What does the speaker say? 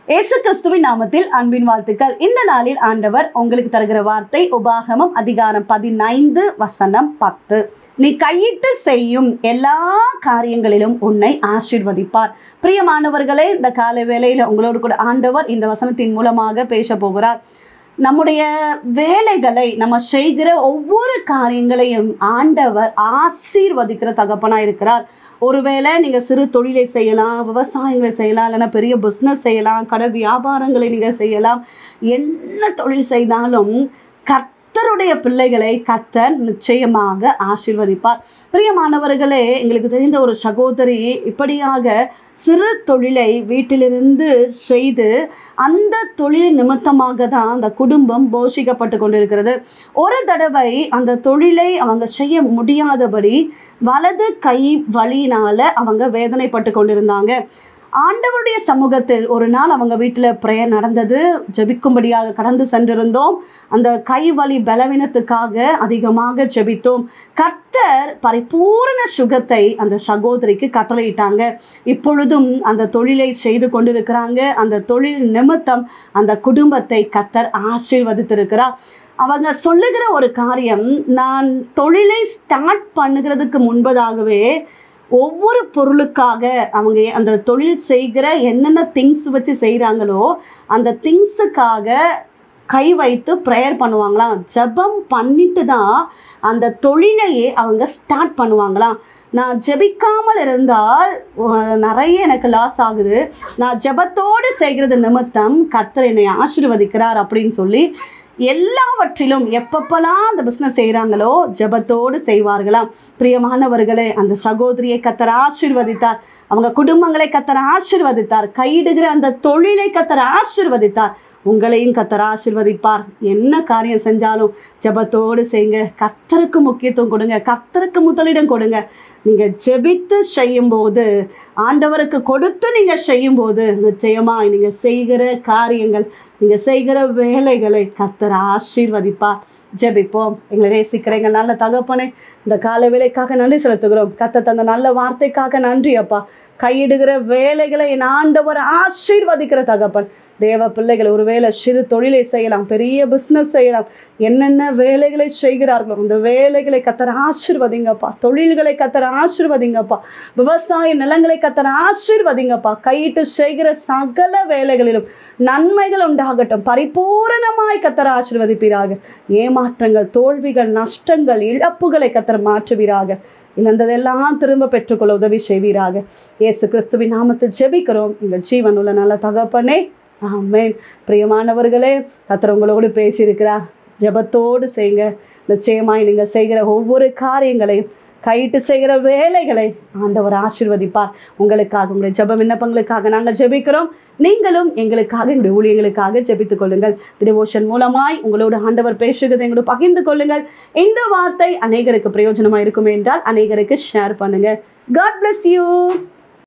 இயேசு கிறிஸ்துவின் நாமத்தில் அன்பின் வாழ்த்துக்கள். இந்த நாளில் ஆண்டவர் உங்களுக்கு தருகிற வார்த்தை உபாகமம் அதிகாரம் 15 வசனம் 10. நீ கையிட்டு செய்யும் எல்லா காரியங்களிலும் உன்னை ஆசீர்வதிப்பார். பிரியமானவர்களே, இந்த காலை வேளையில் உங்களோடு கூட ஆண்டவர் இந்த வசனத்தின் மூலமாக பேச போகிறார். நம்முடைய வேலைகளை, நம்ம செய்கிற ஒவ்வொரு காரியங்களையும் ஆண்டவர் ஆசீர்வதிக்கிற தகப்பனாக இருக்கிறார். ஒருவேளை நீங்கள் சிறு தொழிலை செய்யலாம், விவசாயங்களை செய்யலாம், இல்லைன்னா பெரிய பிஸ்னஸ் செய்யலாம், கடை வியாபாரங்களை நீங்கள் செய்யலாம். என்ன தொழில் செய்தாலும் கர்த்தருடைய பிள்ளைகளை கர்த்தர் நிச்சயமாக ஆசீர்வதிப்பார். பிரியமானவர்களே, எங்களுக்கு தெரிந்த ஒரு சகோதரி இப்படியாக சிறு தொழிலை வீட்டிலிருந்து செய்து அந்த தொழில் நிமித்தமாக தான் அந்த குடும்பம் போஷிக்கப்பட்டு கொண்டிருக்கிறது. ஒரு தடவை அந்த தொழிலை அவங்க செய்ய முடியாதபடி வலது கை வலியினால் அவங்க வேதனைப்பட்டு கொண்டிருந்தாங்க. ஆண்டவருடைய சமூகத்தில் ஒரு நாள் அவங்க வீட்டில் ப்ரேயர் நடந்தது. ஜெபிக்கும்படியாக கடந்து சென்றிருந்தோம். அந்த கை வலி பலவீனத்துக்காக அதிகமாக ஜெபித்தோம். கர்த்தர் பரிபூரண சுகத்தை அந்த சகோதரிக்கு கட்டளையிட்டாங்க. இப்பொழுதும் அந்த தொழிலை செய்து கொண்டிருக்கிறாங்க. அந்த தொழில் நிமித்தம் அந்த குடும்பத்தை கர்த்தர் ஆசீர்வதித்திருக்கிறார். அவங்க சொல்லுகிற ஒரு காரியம், நான் தொழிலை ஸ்டார்ட் பண்ணுகிறதுக்கு முன்பதாகவே ஒவ்வொரு பொருளுக்காக அவங்க அந்த தொழில் செய்கிற என்னென்ன திங்ஸ் வச்சு செய்கிறாங்களோ அந்த திங்ஸுக்காக கை வைத்து ப்ரேயர் பண்ணுவாங்களாம். ஜெபம் பண்ணிட்டு தான் அந்த தொழிலையே அவங்க ஸ்டார்ட் பண்ணுவாங்களாம். நான் ஜெபிக்காமல் இருந்தால் நிறைய எனக்கு லாஸ் ஆகுது, நான் ஜெபத்தோடு செய்கிறது நிமித்தம் கர்த்தர் என்னை ஆசீர்வதிக்கிறார் அப்படின்னு சொல்லி எல்லாவற்றிலும் எப்பப்பெல்லாம் அந்த பிஸ்னஸ் செய்கிறாங்களோ ஜெபத்தோடு செய்வார்களாம். பிரியமானவர்களே, அந்த சகோதரியை கர்த்தர் ஆசீர்வதித்தார். அவங்க குடும்பங்களை கர்த்தர் ஆசீர்வதித்தார். கையிடுகிற அந்த தொழிலை கர்த்தர் ஆசீர்வதித்தார். உங்களையும் கர்த்தர் ஆசீர்வதிப்பார். என்ன காரியம் செஞ்சாலும் ஜெபத்தோடு செய்யுங்க. கர்த்தருக்கு முக்கியத்துவம் கொடுங்க, கர்த்தருக்கு முதலிடம் கொடுங்க. நீங்கள் ஜெபித்து செய்யும்போது, ஆண்டவருக்கு கொடுத்து நீங்கள் செய்யும்போது நிச்சயமாக நீங்கள் செய்கிற காரியங்கள், நீங்கள் செய்கிற வேலைகளை கர்த்தர் ஆசீர்வதிப்பார். ஜெபிப்போம். எங்களை நேசிக்கிறீங்க நல்ல தகப்பனே, இந்த காலை வேலைக்காக நன்றி செலுத்துகிறோம். கர்த்தர் தந்த நல்ல வார்த்தைக்காக நன்றி அப்பா. கையிடுகிற வேலைகளை என் ஆண்டவர் ஆசீர்வதிக்கிற தகப்பன். தேவ பிள்ளைகள் ஒருவேளை சிறு தொழிலை செய்யலாம், பெரிய பிஸ்னஸ் செய்யலாம், என்னென்ன வேலைகளை செய்கிறார்களோ அந்த வேலைகளை கர்த்தர் ஆசீர்வதிங்கப்பா. தொழில்களை கர்த்தர் ஆசீர்வதிங்கப்பா. விவசாய நிலங்களை கர்த்தர் ஆசீர்வதிங்கப்பா. கையிட்டு செய்கிற சகல வேலைகளிலும் நன்மைகள் உண்டாகட்டும். பரிபூரணமாய் கர்த்தர் ஆசீர்வதிப்பீராக. ஏமாற்றங்கள், தோல்விகள், நஷ்டங்கள், இழப்புகளை கர்த்தர் மாற்றுவீராக. இழந்ததெல்லாம் திரும்ப பெற்றுக்கொள்ள உதவி செய்வீராக. இயேசு கிறிஸ்துவின் நாமத்தில் ஜெபிக்கிறோம் எங்கள் ஜீவனுள்ள நல்ல தகப்பனே, ஆமென். பிரியமானவர்களே, கர்த்தர் உங்களோடு பேசியிருக்கிறார். ஜெபத்தோடு செய்யுங்க. நிச்சயமாய் நீங்கள் செய்கிற ஒவ்வொரு காரியங்களையும், கையிட்டு செய்கிற வேலைகளை ஆண்டவர் ஆசீர்வதிப்பார். உங்களுக்காக, உங்களுடைய ஜெப விண்ணப்பங்களுக்காக நாங்கள் ஜெபிக்கிறோம். நீங்களும் எங்களுக்காக, எங்களுடைய ஊழியர்களுக்காக ஜெபித்துக் கொள்ளுங்கள். டிவோஷன் மூலமாய் உங்களோட ஆண்டவர் பேசுகிறதை எங்களோட பகிர்ந்து கொள்ளுங்கள். இந்த வார்த்தை அநேகருக்கு பிரயோஜனமாக இருக்கும் என்றால் அநேகருக்கு ஷேர் பண்ணுங்க. God bless you.